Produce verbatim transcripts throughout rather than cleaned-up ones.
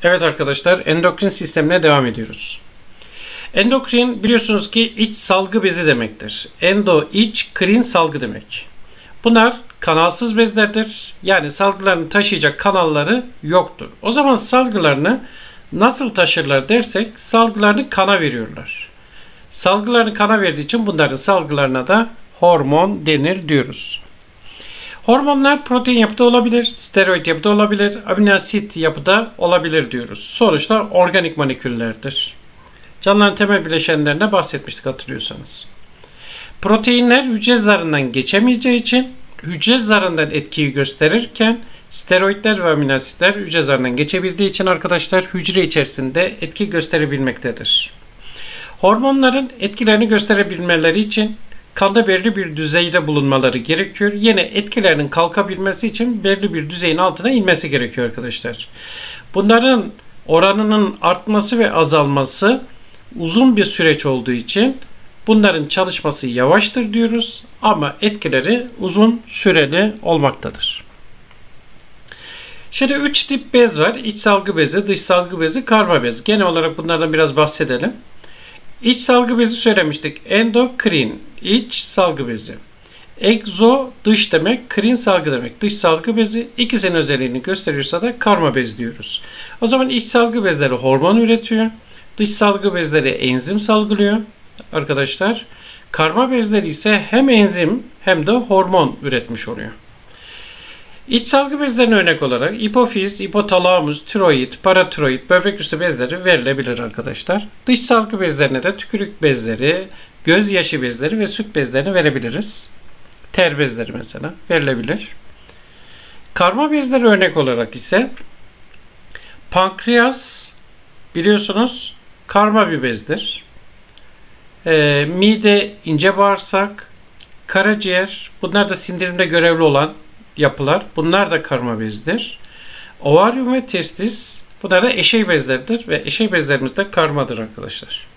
Evet arkadaşlar, endokrin sistemine devam ediyoruz. Endokrin biliyorsunuz ki iç salgı bezi demektir. Endo iç, krin salgı demek. Bunlar kanalsız bezlerdir. Yani salgılarını taşıyacak kanalları yoktur. O zaman salgılarını nasıl taşırlar dersek salgılarını kana veriyorlar. Salgılarını kana verdiği için bunların salgılarına da hormon denir diyoruz. Hormonlar protein yapıda olabilir, steroid yapıda olabilir, amino asit yapıda olabilir diyoruz. Sonuçta organik moleküllerdir. Canlıların temel bileşenlerine bahsetmiştik hatırlıyorsanız. Proteinler hücre zarından geçemeyeceği için hücre zarından etkiyi gösterirken steroidler ve amino asitler hücre zarından geçebildiği için arkadaşlar hücre içerisinde etki gösterebilmektedir. Hormonların etkilerini gösterebilmeleri için kanda belirli bir düzeyde bulunmaları gerekiyor. Yine etkilerinin kalkabilmesi için belirli bir düzeyin altına inmesi gerekiyor arkadaşlar. Bunların oranının artması ve azalması uzun bir süreç olduğu için bunların çalışması yavaştır diyoruz ama etkileri uzun süreli olmaktadır. Şimdi üç tip bez var. İç salgı bezi, dış salgı bezi, karma bezi. Genel olarak bunlardan biraz bahsedelim. İç salgı bezi söylemiştik. Endokrin, iç salgı bezi. Egzo, dış demek, krin salgı demek. Dış salgı bezi ikisinin özelliğini gösteriyorsa da karma bez diyoruz. O zaman iç salgı bezleri hormon üretiyor. Dış salgı bezleri enzim salgılıyor arkadaşlar. Karma bezleri ise hem enzim hem de hormon üretmiş oluyor. İç salgı bezlerine örnek olarak hipofiz, hipotalamus, tiroid, paratiroid, böbrek üstü bezleri verilebilir arkadaşlar. Dış salgı bezlerine de tükürük bezleri, gözyaşı bezleri ve süt bezlerini verebiliriz. Ter bezleri mesela verilebilir. Karma bezleri örnek olarak ise pankreas biliyorsunuz karma bir bezdir. E, mide, ince bağırsak, karaciğer bunlar da sindirimde görevli olan yapılar. Bunlar da karma bezdir. Ovaryum ve testis bunlar da eşey bezlerdir ve eşey bezlerimiz de karmadır arkadaşlar.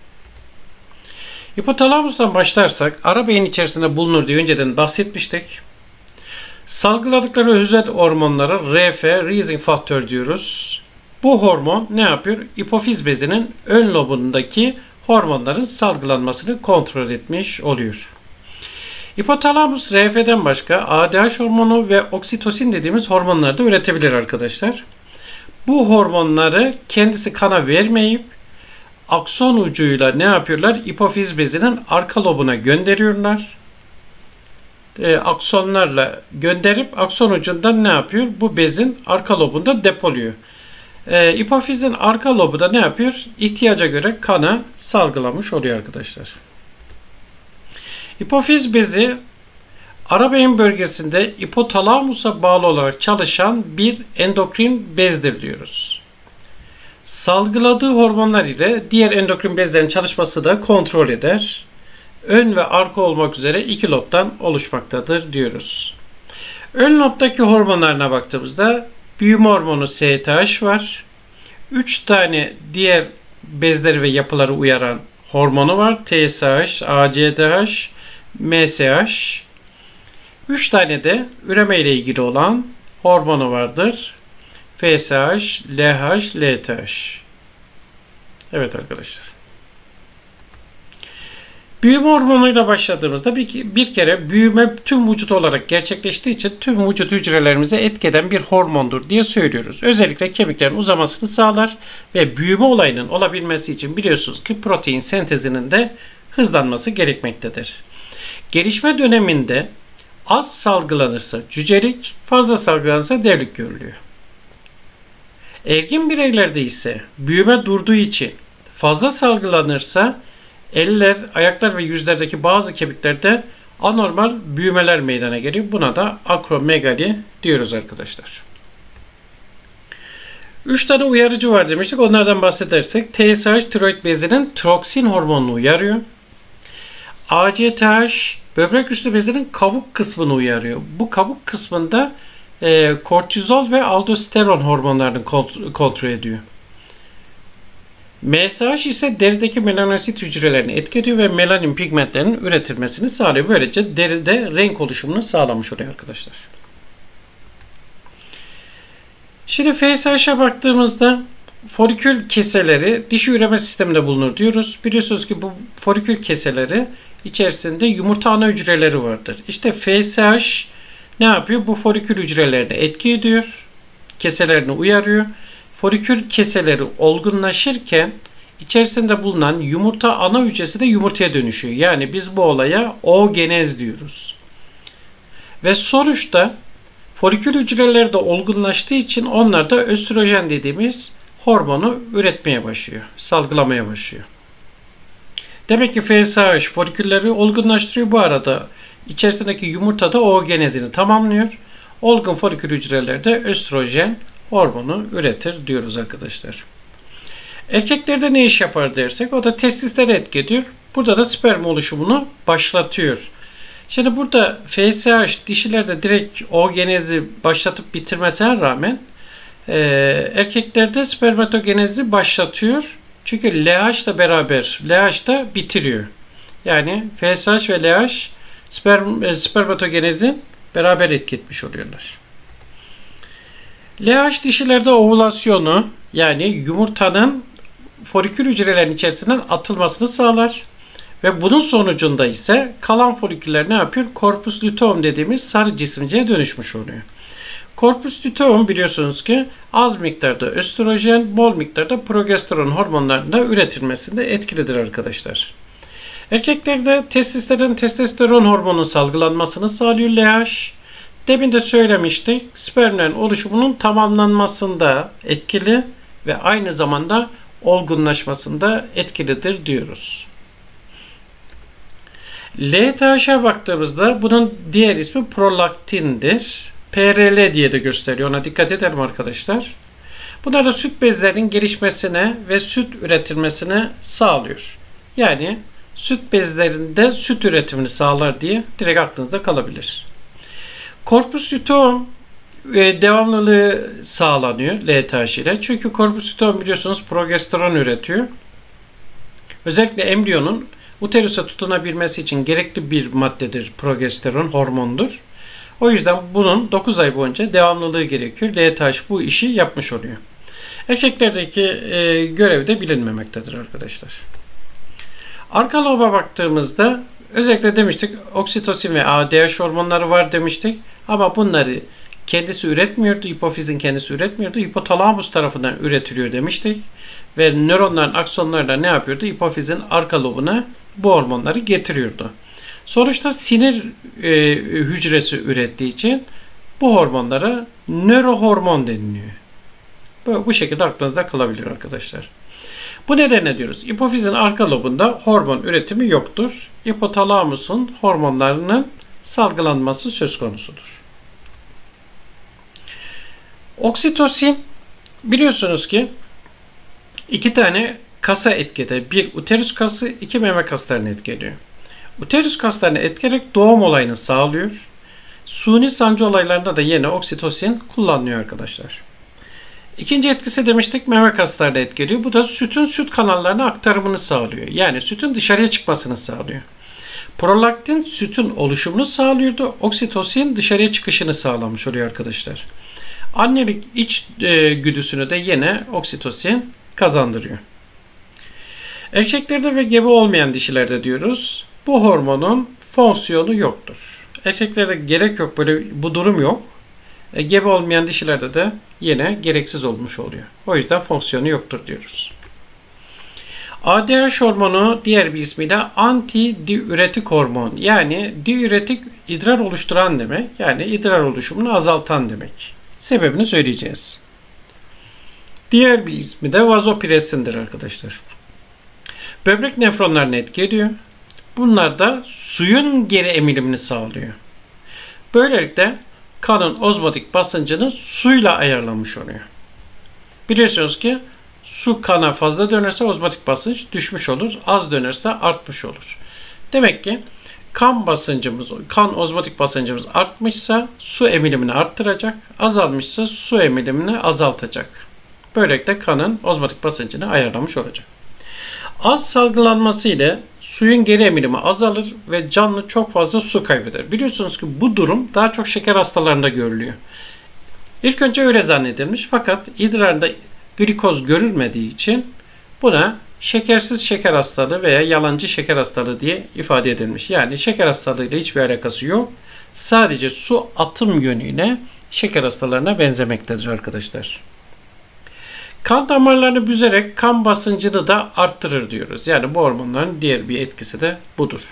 Hipotalamustan başlarsak ara beyin içerisinde bulunur diye önceden bahsetmiştik. Salgıladıkları özel hormonlara R F, releasing faktör diyoruz. Bu hormon ne yapıyor? Hipofiz bezinin ön lobundaki hormonların salgılanmasını kontrol etmiş oluyor. Hipotalamus R F'den başka A D H hormonu ve oksitosin dediğimiz hormonları da üretebilir arkadaşlar. Bu hormonları kendisi kana vermeyip akson ucuyla ne yapıyorlar? Hipofiz bezinin arka lobuna gönderiyorlar. E, aksonlarla gönderip akson ucundan ne yapıyor? Bu bezin arka lobunda depoluyor. E, hipofizin arka lobu da ne yapıyor? İhtiyaca göre kana salgılamış oluyor arkadaşlar. Hipofiz bezi ara beyin bölgesinde hipotalamusa bağlı olarak çalışan bir endokrin bezdir diyoruz. Salgıladığı hormonlar ile diğer endokrin bezlerin çalışması da kontrol eder. Ön ve arka olmak üzere iki lobdan oluşmaktadır diyoruz. Ön lobdaki hormonlarına baktığımızda büyüme hormonu S T H var. üç tane diğer bezleri ve yapıları uyaran hormonu var. T S H, A C D H, M S H. üç tane de üreme ile ilgili olan hormonu vardır. F S H, L H, L T H. Evet arkadaşlar. Büyüme hormonuyla başladığımızda bir, bir kere büyüme tüm vücut olarak gerçekleştiği için tüm vücut hücrelerimize etki eden bir hormondur diye söylüyoruz. Özellikle kemiklerin uzamasını sağlar ve büyüme olayının olabilmesi için biliyorsunuz ki protein sentezinin de hızlanması gerekmektedir. Gelişme döneminde az salgılanırsa cücelik, fazla salgılanırsa devlik görülüyor. Ergin bireylerde ise büyüme durduğu için fazla salgılanırsa eller, ayaklar ve yüzlerdeki bazı kemiklerde anormal büyümeler meydana geliyor. Buna da akromegali diyoruz arkadaşlar. üç tane uyarıcı var demiştik. Onlardan bahsedersek T S H tiroid bezinin troksin hormonunu uyarıyor. A C T H böbrek üstü bezinin kabuk kısmını uyarıyor. Bu kabuk kısmında e, kortizol ve aldosteron hormonlarını kont- kontrol ediyor. M S H ise derideki melanosit hücrelerini etki ediyor ve melanin pigmentlerinin üretilmesini sağlıyor. Böylece deride renk oluşumunu sağlamış oluyor arkadaşlar. Şimdi F S H'a baktığımızda folikül keseleri dişi üreme sisteminde bulunur diyoruz. Biliyorsunuz ki bu folikül keseleri içerisinde yumurta ana hücreleri vardır. İşte F S H ne yapıyor? Bu folikül hücrelerine etki ediyor. Keselerini uyarıyor. Folikül keseleri olgunlaşırken içerisinde bulunan yumurta ana hücresi de yumurtaya dönüşüyor. Yani biz bu olaya oogenez diyoruz. Ve sonuçta folikül hücreleri de olgunlaştığı için onlar da östrojen dediğimiz hormonu üretmeye başlıyor. Salgılamaya başlıyor. Demek ki F S H folikülleri olgunlaştırıyor. Bu arada içerisindeki yumurta da oogenezini tamamlıyor. Olgun folikül hücreleri de östrojen hormonu üretir diyoruz arkadaşlar. Erkeklerde ne iş yapar dersek o da testisleri etki ediyor. Burada da sperm oluşumunu başlatıyor. Şimdi burada F S H dişilerde direkt oogenezi başlatıp bitirmesine rağmen e, erkeklerde spermatogenezi başlatıyor. Çünkü L H ile beraber L H da bitiriyor. Yani F S H ve L H sperm, spermatogenezin beraber etki etmiş oluyorlar. L H dişilerde ovülasyonu yani yumurtanın folikül hücrelerin içerisinden atılmasını sağlar. Ve bunun sonucunda ise kalan foliküller ne yapıyor? Corpus luteum dediğimiz sarı cisimciye dönüşmüş oluyor. Corpus luteum biliyorsunuz ki az miktarda östrojen, bol miktarda progesteron hormonlarının da üretilmesinde etkilidir arkadaşlar. Erkeklerde testislerin testosteron hormonu salgılanmasını sağlıyor L H. Demin de söylemiştik. Spermlerin oluşumunun tamamlanmasında etkili ve aynı zamanda olgunlaşmasında etkilidir diyoruz. L T H'a baktığımızda bunun diğer ismi prolaktindir. P R L diye de gösteriyor. Ona dikkat edelim arkadaşlar. Bunlar da süt bezlerinin gelişmesine ve süt üretilmesine sağlıyor. Yani süt bezlerinde süt üretimini sağlar diye direkt aklınızda kalabilir. Corpus luteum e, devamlılığı sağlanıyor L T H ile. Çünkü corpus luteum biliyorsunuz progesteron üretiyor. Özellikle embriyonun uterüse tutunabilmesi için gerekli bir maddedir progesteron, hormondur. O yüzden bunun dokuz ay boyunca devamlılığı gerekiyor. L T H bu işi yapmış oluyor. Erkeklerdeki e, görevi de bilinmemektedir arkadaşlar. Arka loba baktığımızda özellikle demiştik oksitosin ve A D H hormonları var demiştik. Ama bunları kendisi üretmiyordu. Hipofizin kendisi üretmiyordu. Hipotalamus tarafından üretiliyor demiştik. Ve nöronların aksonlarla ne yapıyordu? Hipofizin arka lobuna bu hormonları getiriyordu. Sonuçta sinir e, hücresi ürettiği için bu hormonlara nörohormon deniliyor. Bu, bu şekilde aklınızda kalabilir arkadaşlar. Bu nedenle diyoruz. Hipofizin arka lobunda hormon üretimi yoktur. Hipotalamusun hormonlarının salgılanması söz konusudur. Oksitosin biliyorsunuz ki iki tane kasa etki eder. Bir uterus kası, iki meme kaslarını etki ediyor. Uterus kaslarını etkileyerek doğum olayını sağlıyor. Suni sancı olaylarında da yine oksitosin kullanılıyor arkadaşlar. İkinci etkisi demiştik meme kaslarını etkiliyor. Bu da sütün süt kanallarına aktarımını sağlıyor. Yani sütün dışarıya çıkmasını sağlıyor. Prolaktin sütün oluşumunu sağlıyordu. Oksitosin dışarıya çıkışını sağlamış oluyor arkadaşlar. Annelik iç e, güdüsünü de yine oksitosin kazandırıyor. Erkeklerde ve gebe olmayan dişilerde diyoruz. Bu hormonun fonksiyonu yoktur. Erkeklerde gerek yok, böyle bu durum yok. E, gebe olmayan dişilerde de yine gereksiz olmuş oluyor. O yüzden fonksiyonu yoktur diyoruz. A D H hormonu diğer bir ismiyle antidiüretik hormon. Yani diüretik idrar oluşturan demek. Yani idrar oluşumunu azaltan demek. Sebebini söyleyeceğiz. Diğer bir ismi de vazopresindir arkadaşlar. Böbrek nefronlarını etki ediyor. Bunlar da suyun geri emilimini sağlıyor. Böylelikle kanın ozmotik basıncını suyla ayarlamış oluyor. Biliyorsunuz ki su kana fazla dönerse ozmotik basınç düşmüş olur. Az dönerse artmış olur. Demek ki kan basıncımız, kan ozmotik basıncımız artmışsa su emilimini arttıracak. Azalmışsa su emilimini azaltacak. Böylelikle kanın ozmotik basıncını ayarlamış olacak. Az salgılanması ile suyun geri emilimi azalır ve canlı çok fazla su kaybeder. Biliyorsunuz ki bu durum daha çok şeker hastalarında görülüyor. İlk önce öyle zannedilmiş fakat idrarda glikoz görülmediği için buna şekersiz şeker hastalığı veya yalancı şeker hastalığı diye ifade edilmiş. Yani şeker hastalığıyla hiçbir alakası yok. Sadece su atım yönüyle şeker hastalarına benzemektedir arkadaşlar. Kan damarlarını büzerek kan basıncını da arttırır diyoruz. Yani bu hormonların diğer bir etkisi de budur.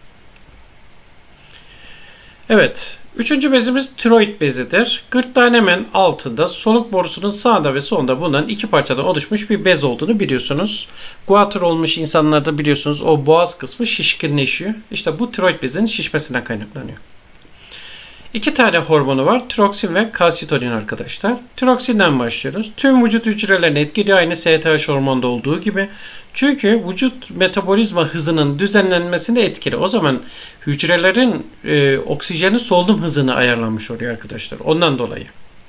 Evet. Üçüncü bezimiz tiroid bezidir. Gırtlağın hemen altında soluk borusunun sağında ve solunda bulunan iki parçadan oluşmuş bir bez olduğunu biliyorsunuz. Guatr olmuş insanlarda biliyorsunuz o boğaz kısmı şişkinleşiyor. İşte bu tiroid bezinin şişmesinden kaynaklanıyor. İki tane hormonu var. Tiroksin ve kalsitonin arkadaşlar. Tiroksinden başlıyoruz. Tüm vücut hücrelerini etkiliyor. Aynı S T H hormonda olduğu gibi. Çünkü vücut metabolizma hızının düzenlenmesinde etkili. O zaman hücrelerin e, oksijeni solunum hızını ayarlanmış oluyor arkadaşlar. Ondan dolayı.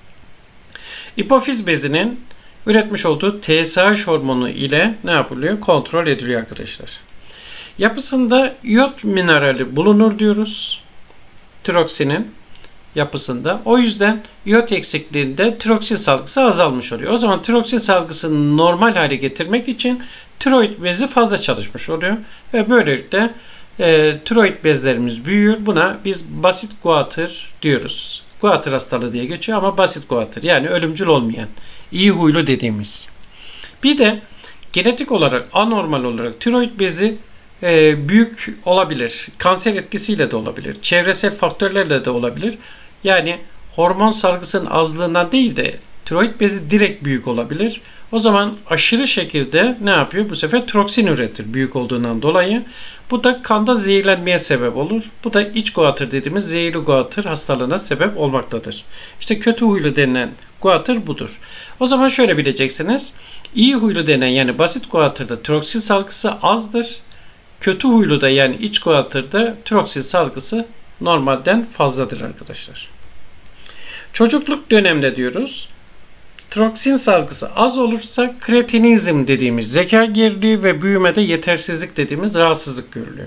Hipofiz bezinin üretmiş olduğu T S H hormonu ile ne yapılıyor? Kontrol ediliyor arkadaşlar. Yapısında iot minerali bulunur diyoruz. Tiroksinin yapısında. O yüzden iot eksikliğinde tiroksin salgısı azalmış oluyor. O zaman tiroksin salgısını normal hale getirmek için tiroid bezi fazla çalışmış oluyor. Ve böylelikle e, tiroid bezlerimiz büyüyor. Buna biz basit guatr diyoruz. Guatr hastalığı diye geçiyor ama basit guatr. Yani ölümcül olmayan, iyi huylu dediğimiz. Bir de genetik olarak anormal olarak tiroid bezi e, büyük olabilir. Kanser etkisiyle de olabilir. Çevresel faktörlerle de olabilir. Yani hormon salgısının azlığından değil de tiroid bezi direkt büyük olabilir. O zaman aşırı şekilde ne yapıyor? Bu sefer tiroksin üretir büyük olduğundan dolayı. Bu da kanda zehirlenmeye sebep olur. Bu da iç guatr dediğimiz zehirli guatr hastalığına sebep olmaktadır. İşte kötü huylu denilen guatr budur. O zaman şöyle bileceksiniz. İyi huylu denen yani basit guatrda tiroksin salgısı azdır. Kötü huylu da yani iç guatrda tiroksin salgısı normalden fazladır arkadaşlar. Çocukluk dönemde diyoruz. Tiroksin salgısı az olursa kretinizm dediğimiz zeka geriliği ve büyümede yetersizlik dediğimiz rahatsızlık görülüyor.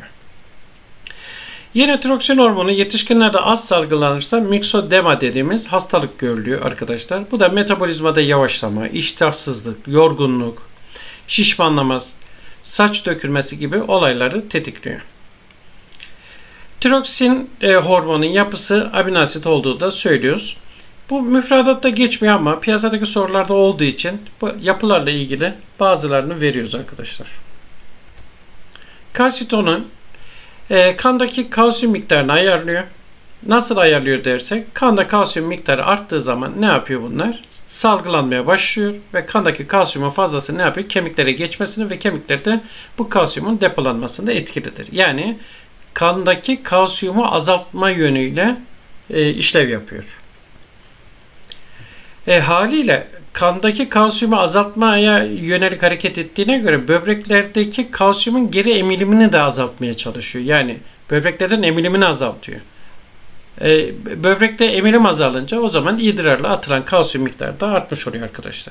Yine tiroksin hormonu yetişkinlerde az salgılanırsa miksodema dediğimiz hastalık görülüyor arkadaşlar. Bu da metabolizmada yavaşlama, iştahsızlık, yorgunluk, şişmanlama, saç dökülmesi gibi olayları tetikliyor. Tiroksin e, hormonun yapısı amino asit olduğu da söylüyoruz. Bu müfredatta geçmiyor ama piyasadaki sorularda olduğu için bu yapılarla ilgili bazılarını veriyoruz arkadaşlar. Kalsitonin e, kandaki kalsiyum miktarını ayarlıyor. Nasıl ayarlıyor dersek kanda kalsiyum miktarı arttığı zaman ne yapıyor bunlar? Salgılanmaya başlıyor ve kandaki kalsiyumun fazlası ne yapıyor? Kemiklere geçmesini ve kemiklerde bu kalsiyumun depolanmasında etkilidir. Yani kandaki kalsiyumu azaltma yönüyle e, işlev yapıyor. E, haliyle kandaki kalsiyumu azaltmaya yönelik hareket ettiğine göre böbreklerdeki kalsiyumun geri emilimini de azaltmaya çalışıyor. Yani böbreklerden emilimini azaltıyor. E, böbrekte emilim azalınca o zaman idrarla atılan kalsiyum miktarı da artmış oluyor arkadaşlar.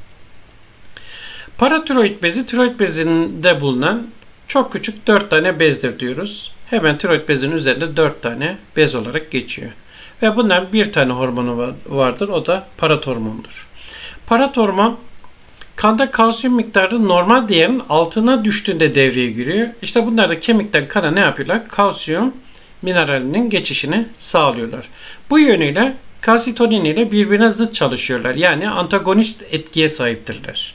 Paratiroid bezi tiroid bezinde bulunan çok küçük dört tane bezdir diyoruz. Hemen tiroid bezinin üzerinde dört tane bez olarak geçiyor. Ve bunların bir tane hormonu vardır. O da parathormondur. Parathormon kanda kalsiyum miktarı normal değerin altına düştüğünde devreye giriyor. İşte bunlar da kemikten kana ne yapıyorlar? Kalsiyum mineralinin geçişini sağlıyorlar. Bu yönüyle kalsitonin ile birbirine zıt çalışıyorlar. Yani antagonist etkiye sahiptirler.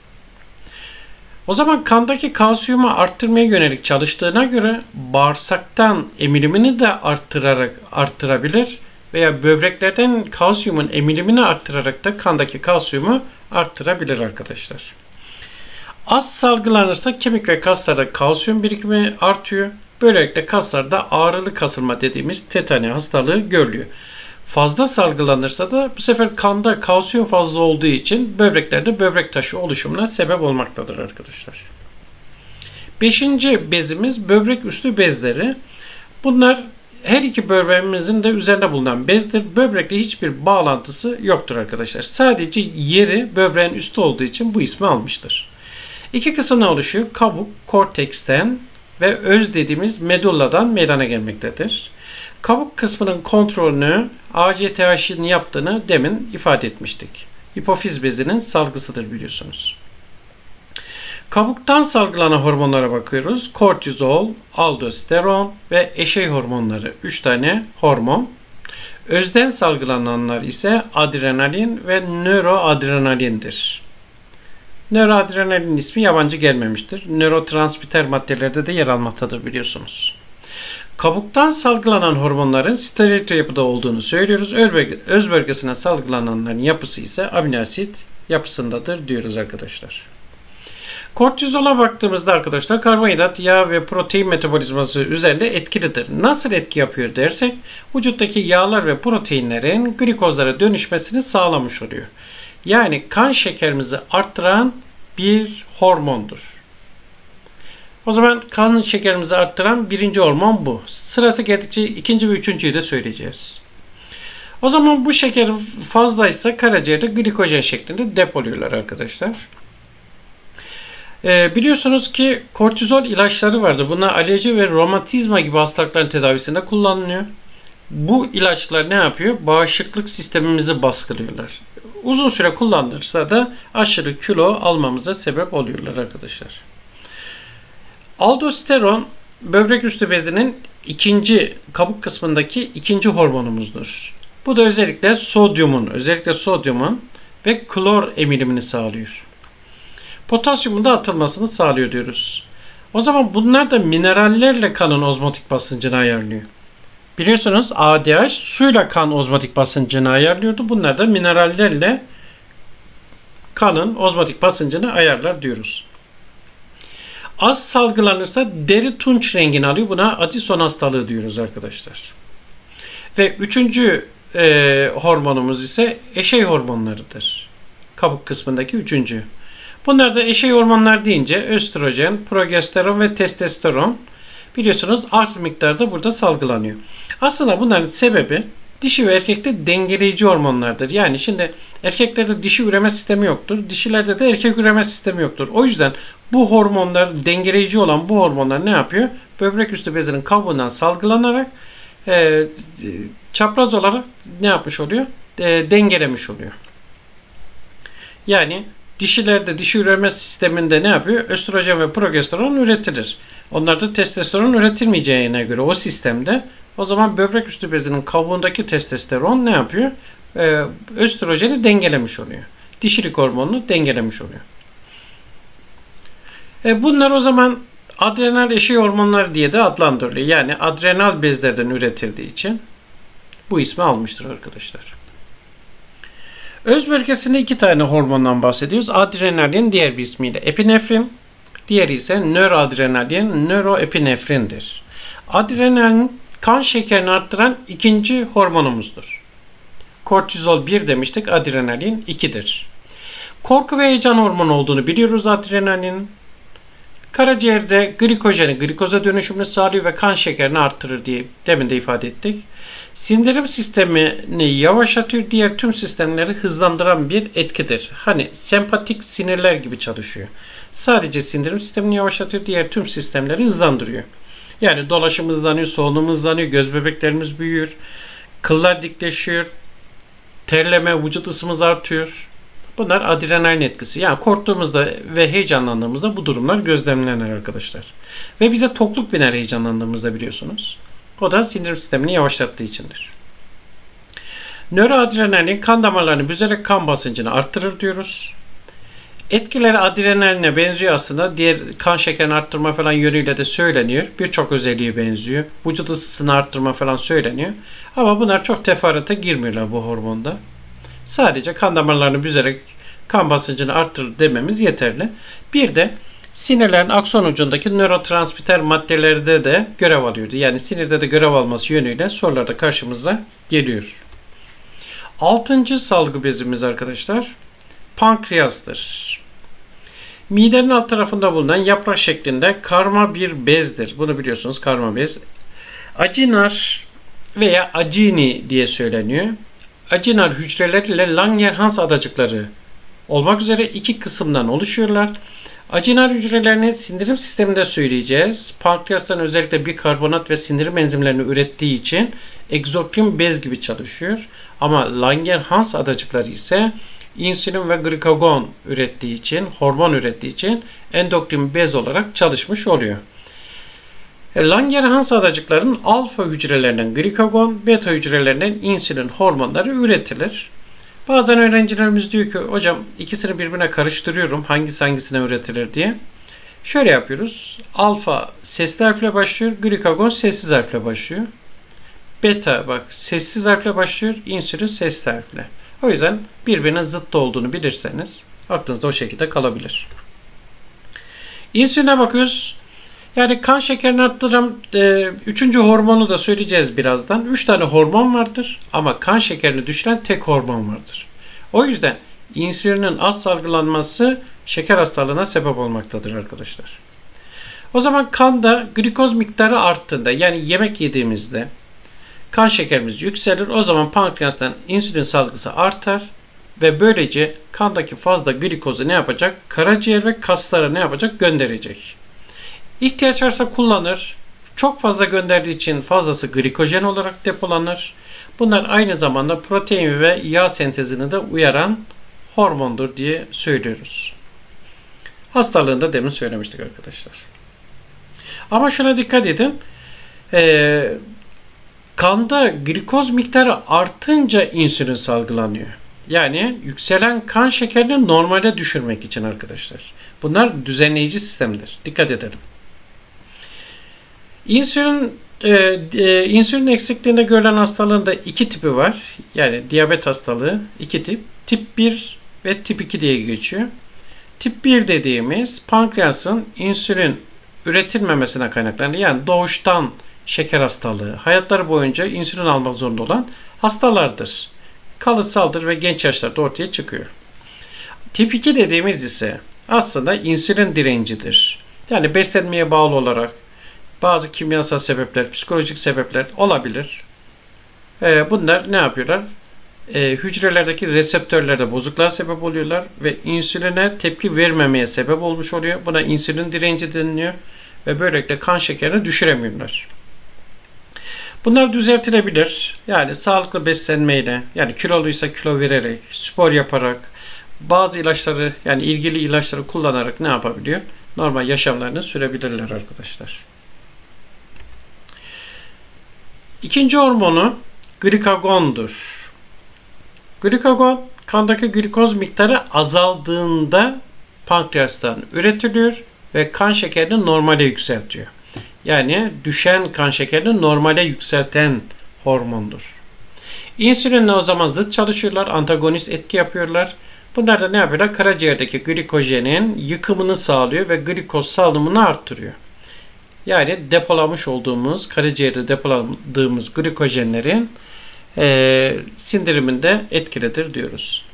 O zaman kandaki kalsiyumu arttırmaya yönelik çalıştığına göre bağırsaktan emilimini de arttırarak arttırabilir veya böbreklerden kalsiyumun emilimini arttırarak da kandaki kalsiyumu arttırabilir arkadaşlar. Az salgılanırsa kemik ve kaslarda kalsiyum birikimi artıyor. Böylelikle kaslarda ağrılı kasılma dediğimiz tetani hastalığı görülüyor. Fazla salgılanırsa da bu sefer kanda kalsiyum fazla olduğu için böbreklerde böbrek taşı oluşumuna sebep olmaktadır arkadaşlar. Beşinci bezimiz böbrek üstü bezleri. Bunlar her iki böbreğimizin de üzerinde bulunan bezdir. Böbrekle hiçbir bağlantısı yoktur arkadaşlar. Sadece yeri böbreğin üstü olduğu için bu ismi almıştır. İki kısımdan oluşuyor. Kabuk, korteksten ve öz dediğimiz medulladan meydana gelmektedir. Kabuk kısmının kontrolünü A C T H'in yaptığını demin ifade etmiştik. hipofiz bezinin salgısıdır biliyorsunuz. Kabuktan salgılanan hormonlara bakıyoruz. Kortizol, aldosteron ve eşey hormonları. üç tane hormon. Özden salgılananlar ise adrenalin ve nöroadrenalindir. Nöroadrenalin ismi yabancı gelmemiştir. Nörotransmitter maddelerde de yer almaktadır biliyorsunuz. Kabuktan salgılanan hormonların steroid yapıda olduğunu söylüyoruz. Öz bölgesine salgılananların yapısı ise amino asit yapısındadır diyoruz arkadaşlar. Kortizola baktığımızda arkadaşlar karbonhidrat, yağ ve protein metabolizması üzerinde etkilidir. Nasıl etki yapıyor dersek vücuttaki yağlar ve proteinlerin glikozlara dönüşmesini sağlamış oluyor. Yani kan şekerimizi arttıran bir hormondur. O zaman kan şekerimizi arttıran birinci hormon bu. Sırası geldikçe ikinci ve üçüncüyü de söyleyeceğiz. O zaman bu şeker fazlaysa karaciğerde glikojen şeklinde depoluyorlar arkadaşlar. Ee, biliyorsunuz ki kortizol ilaçları vardır. Bunlar alerji ve romatizma gibi hastalıkların tedavisinde kullanılıyor. Bu ilaçlar ne yapıyor? Bağışıklık sistemimizi baskılıyorlar. Uzun süre kullanılırsa da aşırı kilo almamıza sebep oluyorlar arkadaşlar. Aldosteron böbrek üstü bezinin ikinci kabuk kısmındaki ikinci hormonumuzdur. Bu da özellikle sodyumun, özellikle sodyumun ve klor emilimini sağlıyor. Potasyumun da atılmasını sağlıyor diyoruz. O zaman bunlar da minerallerle kanın ozmotik basıncını ayarlıyor. Biliyorsunuz A D H suyla kan ozmotik basıncını ayarlıyordu. Bunlar da minerallerle kanın ozmotik basıncını ayarlar diyoruz. Az salgılanırsa deri tunç rengini alıyor. Buna Addison hastalığı diyoruz arkadaşlar. Ve üçüncü e, hormonumuz ise eşey hormonlarıdır. Kabuk kısmındaki üçüncü. Bunlar da eşey hormonlar deyince östrojen, progesteron ve testosteron biliyorsunuz az miktarda burada salgılanıyor. Aslında bunların sebebi dişi ve erkekte dengeleyici hormonlardır. Yani şimdi erkeklerde dişi üreme sistemi yoktur. Dişilerde de erkek üreme sistemi yoktur. O yüzden bu hormonlar, dengeleyici olan bu hormonlar ne yapıyor? Böbrek üstü bezinin kabuğundan salgılanarak e, çapraz olarak ne yapmış oluyor? E, dengelemiş oluyor. Yani dişilerde dişi üreme sisteminde ne yapıyor? Östrojen ve progesteron üretilir. Onlarda testosteron üretilmeyeceğine göre o sistemde o zaman böbrek üstü bezinin kabuğundaki testosteron ne yapıyor? Ee, östrojeni dengelemiş oluyor. Dişilik hormonunu dengelemiş oluyor. E bunlar o zaman adrenal eşey hormonlar diye de adlandırılıyor. Yani adrenal bezlerden üretildiği için bu ismi almıştır arkadaşlar. Öz bölgesinde iki tane hormondan bahsediyoruz. Adrenalin diğer bir ismiyle epinefrin. Diğeri ise nöroadrenalin, nöroepinefrindir. Adrenalin kan şekerini arttıran ikinci hormonumuzdur. Kortizol bir demiştik, adrenalin ikidir. Korku ve heyecan hormonu olduğunu biliyoruz adrenalin. Karaciğerde glikojeni glikoza dönüşümünü sağlıyor ve kan şekerini arttırır diye demin de ifade ettik. Sindirim sistemini yavaşlatıyor, diğer tüm sistemleri hızlandıran bir etkidir. Hani sempatik sinirler gibi çalışıyor. Sadece sindirim sistemini yavaşlatıyor, diğer tüm sistemleri hızlandırıyor. Yani dolaşım hızlanıyor, solunum hızlanıyor, göz bebeklerimiz büyüyor, kıllar dikleşiyor, terleme, vücut ısımız artıyor. Bunlar adrenalin etkisi. Yani korktuğumuzda ve heyecanlandığımızda bu durumlar gözlemlenir arkadaşlar. Ve bize tokluk biner heyecanlandığımızda biliyorsunuz. O da sindirim sistemini yavaşlattığı içindir. Nöroadrenalin kan damarlarını büzerek kan basıncını arttırır diyoruz. Etkileri adrenaline benziyor aslında. Diğer kan şekerini arttırma falan yönüyle de söyleniyor. Birçok özelliği benziyor. Vücut ısısını arttırma falan söyleniyor. Ama bunlar çok teferruata girmiyorlar bu hormonda. Sadece kan damarlarını büzerek kan basıncını arttırır dememiz yeterli. Bir de sinirlerin akson ucundaki nörotransmitter maddelerde de görev alıyordu. Yani sinirde de görev alması yönüyle sorularda karşımıza geliyor. Altıncı salgı bezimiz arkadaşlar pankreastır. Midenin alt tarafında bulunan yaprak şeklinde karma bir bezdir. Bunu biliyorsunuz, karma bez. Acinar veya acini diye söyleniyor. Acinar hücreler ile Langerhans adacıkları olmak üzere iki kısımdan oluşuyorlar. Acinar hücrelerini sindirim sisteminde söyleyeceğiz. Pankreastan özellikle bikarbonat ve sindirim enzimlerini ürettiği için egzopin bez gibi çalışıyor. Ama Langerhans adacıkları ise insülin ve glikagon ürettiği için, hormon ürettiği için endokrin bez olarak çalışmış oluyor. Langerhans adacıkların alfa hücrelerinden glikagon, beta hücrelerinden insülin hormonları üretilir. Bazen öğrencilerimiz diyor ki hocam ikisini birbirine karıştırıyorum hangisi hangisine üretilir diye. Şöyle yapıyoruz. Alfa sesli harfle başlıyor, glikagon sessiz harfle başlıyor. Beta bak sessiz harfle başlıyor, insülin sesli harfle. O yüzden birbirine zıt olduğunu bilirseniz aklınızda o şekilde kalabilir. İnsüline bakıyoruz. Yani kan şekerini arttıran e, üçüncü hormonu da söyleyeceğiz birazdan. Üç tane hormon vardır ama kan şekerini düşüren tek hormon vardır. O yüzden insülinin az salgılanması şeker hastalığına sebep olmaktadır arkadaşlar. O zaman kanda glikoz miktarı arttığında yani yemek yediğimizde kan şekerimiz yükselir. O zaman pankreastan insülin salgısı artar ve böylece kandaki fazla glikozu ne yapacak? Karaciğer ve kaslara ne yapacak? Gönderecek. İhtiyaç varsa kullanır. Çok fazla gönderdiği için fazlası glikojen olarak depolanır. Bunlar aynı zamanda protein ve yağ sentezini de uyaran hormondur diye söylüyoruz. Hastalığında demin söylemiştik arkadaşlar. Ama şuna dikkat edin. Ee, kanda glikoz miktarı artınca insülin salgılanıyor. Yani yükselen kan şekerini normale düşürmek için arkadaşlar. Bunlar düzenleyici sistemdir. Dikkat edelim. İnsülin e, e, insülin eksikliğinde görülen hastalığın da iki tipi var. Yani diyabet hastalığı iki tip. Tip bir ve tip iki diye geçiyor. Tip bir dediğimiz pankreasın insülin üretilmemesine kaynaklanıyor. Yani doğuştan şeker hastalığı, hayatları boyunca insülin almak zorunda olan hastalardır. Kalıtsaldır ve genç yaşlarda ortaya çıkıyor. Tip iki dediğimiz ise aslında insülin direncidir. Yani beslenmeye bağlı olarak bazı kimyasal sebepler, psikolojik sebepler olabilir. Ee, bunlar ne yapıyorlar? Ee, hücrelerdeki reseptörlerde bozukluğa sebep oluyorlar ve insüline tepki vermemeye sebep olmuş oluyor. Buna insülin direnci deniliyor ve böylelikle kan şekerini düşüremiyorlar. Bunlar düzeltilebilir. Yani sağlıklı beslenmeyle, yani kiloluysa kilo vererek, spor yaparak, bazı ilaçları yani ilgili ilaçları kullanarak ne yapabiliyor? Normal yaşamlarını sürebilirler arkadaşlar. İkinci hormonu glikagondur. Glikagon kandaki glikoz miktarı azaldığında pankreastan üretiliyor ve kan şekerini normale yükseltiyor. Yani düşen kan şekerini normale yükselten hormondur. İnsülinle o zaman zıt çalışıyorlar, antagonist etki yapıyorlar. Bunlar da ne yapıyorlar? Karaciğerdeki glikojenin yıkımını sağlıyor ve glikoz salınımını arttırıyor. Yani depolamış olduğumuz, karaciğerde depoladığımız glikojenlerin e, sindiriminde etkilidir diyoruz.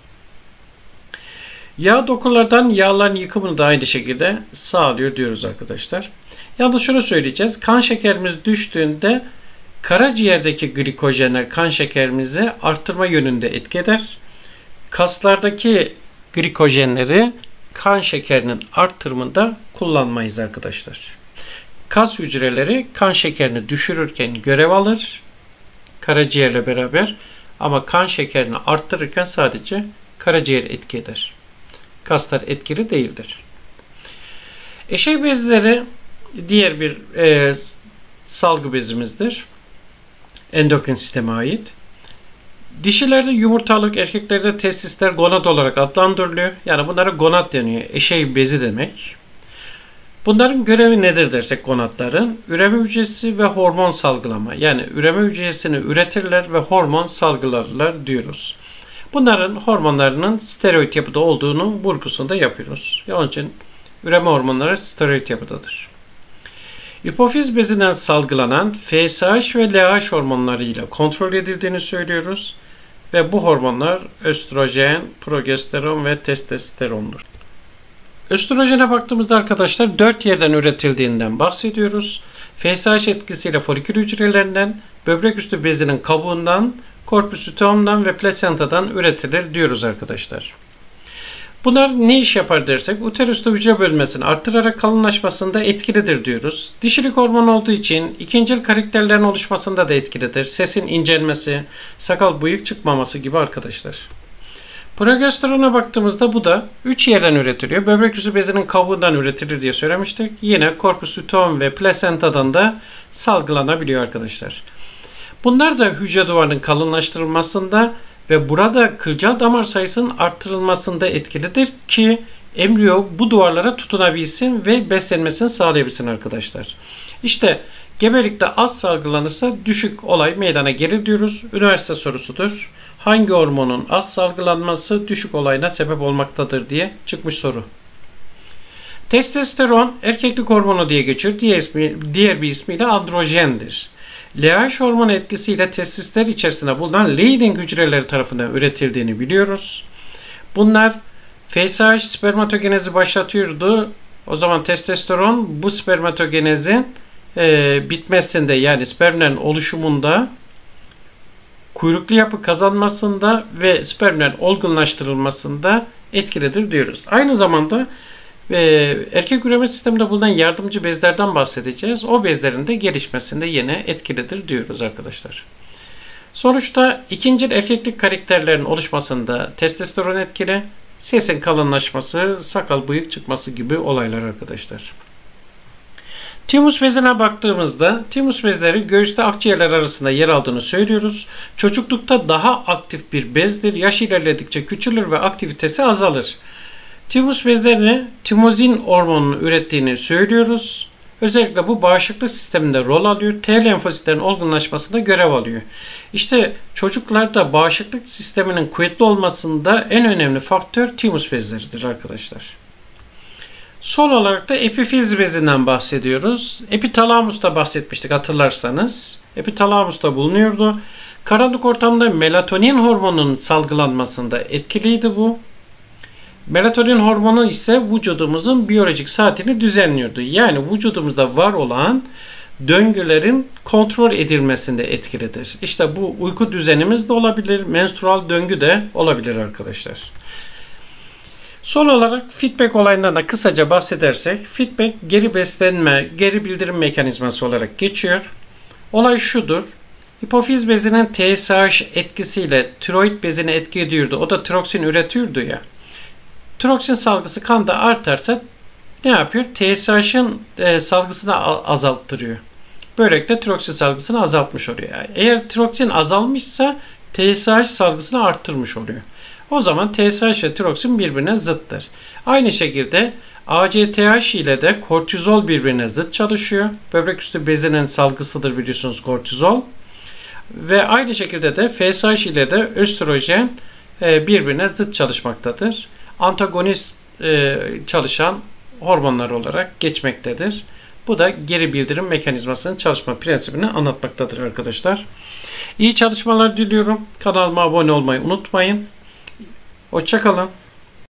Yağ dokulardan yağların yıkımını da aynı şekilde sağlıyor diyoruz arkadaşlar. Yalnız şunu söyleyeceğiz. Kan şekerimiz düştüğünde karaciğerdeki glikojenler kan şekerimizi arttırma yönünde etki eder. Kaslardaki glikojenleri kan şekerinin arttırımında kullanmayız arkadaşlar. Kas hücreleri kan şekerini düşürürken görev alır karaciğerle beraber ama kan şekerini arttırırken sadece karaciğer etki eder. Kaslar etkili değildir. Eşey bezleri diğer bir e, salgı bezimizdir. Endokrin sisteme ait. Dişilerde yumurtalık, erkeklerde testisler gonad olarak adlandırılıyor. Yani bunlara gonad deniyor. Eşey bezi demek. Bunların görevi nedir dersek gonadların? Üreme hücresi ve hormon salgılama. Yani üreme hücresini üretirler ve hormon salgılarlar diyoruz. Bunların hormonlarının steroid yapıda olduğunu vurgusunu da yapıyoruz. Onun için üreme hormonları steroid yapıdadır. Hipofiz bezinden salgılanan F S H ve L H hormonları ile kontrol edildiğini söylüyoruz. Ve bu hormonlar östrojen, progesteron ve testosterondur. Östrojene baktığımızda arkadaşlar dört yerden üretildiğinden bahsediyoruz. F S H etkisiyle folikül hücrelerinden, böbrek üstü bezinin kabuğundan, korpus luteum'dan ve plasentadan üretilir diyoruz arkadaşlar. Bunlar ne iş yapar dersek uterüste hücre bölmesini arttırarak kalınlaşmasında etkilidir diyoruz. Dişilik hormonu olduğu için ikincil karakterlerin oluşmasında da etkilidir. Sesin incelmesi, sakal bıyık çıkmaması gibi arkadaşlar. Progesterona baktığımızda bu da üç yerden üretiliyor. Böbrek üstü bezinin kabuğundan üretilir diye söylemiştik. Yine corpus luteum ve plasentadan da salgılanabiliyor arkadaşlar. Bunlar da hücre duvarının kalınlaştırılmasında ve burada kılcal damar sayısının arttırılmasında etkilidir ki embriyo bu duvarlara tutunabilsin ve beslenmesini sağlayabilsin arkadaşlar. İşte gebelikte az salgılanırsa düşük olay meydana gelir diyoruz. Üniversite sorusudur. Hangi hormonun az salgılanması düşük olayına sebep olmaktadır diye çıkmış soru. Testosteron erkeklik hormonu diye geçiyor. Diğer, ismi, diğer bir ismiyle androjendir. L H hormonu etkisiyle testisler içerisinde bulunan Leydig hücreleri tarafından üretildiğini biliyoruz. Bunlar F S H spermatogenezi başlatıyordu. O zaman testosteron bu spermatogenezin e, bitmesinde, yani spermlerin oluşumunda, kuyruklu yapı kazanmasında ve spermlerin olgunlaştırılmasında etkilidir diyoruz. Aynı zamanda e, erkek üreme sisteminde bulunan yardımcı bezlerden bahsedeceğiz. O bezlerin de gelişmesinde yine etkilidir diyoruz arkadaşlar. Sonuçta ikincil erkeklik karakterlerin oluşmasında testosteron etkili, sesin kalınlaşması, sakal bıyık çıkması gibi olaylar arkadaşlar. Timus bezine baktığımızda timus bezleri göğüste akciğerler arasında yer aldığını söylüyoruz. Çocuklukta daha aktif bir bezdir. Yaş ilerledikçe küçülür ve aktivitesi azalır. Timus bezlerini timozin hormonunu ürettiğini söylüyoruz. Özellikle bu bağışıklık sisteminde rol alıyor. T lenfositlerin olgunlaşmasında görev alıyor. İşte çocuklarda bağışıklık sisteminin kuvvetli olmasında en önemli faktör timus bezleridir arkadaşlar. Son olarak da epifiz bezinden bahsediyoruz. Epitalamus'ta bahsetmiştik hatırlarsanız. Epitalamus'ta bulunuyordu. Karanlık ortamda melatonin hormonunun salgılanmasında etkiliydi bu. Melatonin hormonu ise vücudumuzun biyolojik saatini düzenliyordu. Yani vücudumuzda var olan döngülerin kontrol edilmesinde etkilidir. İşte bu uyku düzenimiz de olabilir, menstrual döngü de olabilir arkadaşlar. Son olarak feedback olayından da kısaca bahsedersek, feedback geri beslenme, geri bildirim mekanizması olarak geçiyor. Olay şudur. Hipofiz bezinin T S H etkisiyle tiroid bezini etki ediyordu. O da tiroksin üretiyordu ya. Tiroksin salgısı kanda artarsa ne yapıyor? T S H'ın e, salgısını azalttırıyor. Böylelikle tiroksin salgısını azaltmış oluyor. Yani eğer tiroksin azalmışsa T S H salgısını arttırmış oluyor. O zaman T S H ve tiroksin birbirine zıttır. Aynı şekilde A C T H ile de kortizol birbirine zıt çalışıyor. Böbrek üstü bezinin salgısıdır biliyorsunuz kortizol. Ve aynı şekilde de F S H ile de östrojen birbirine zıt çalışmaktadır. Antagonist çalışan hormonlar olarak geçmektedir. Bu da geri bildirim mekanizmasının çalışma prensibini anlatmaktadır arkadaşlar. İyi çalışmalar diliyorum. Kanalıma abone olmayı unutmayın. Hoşça kalın.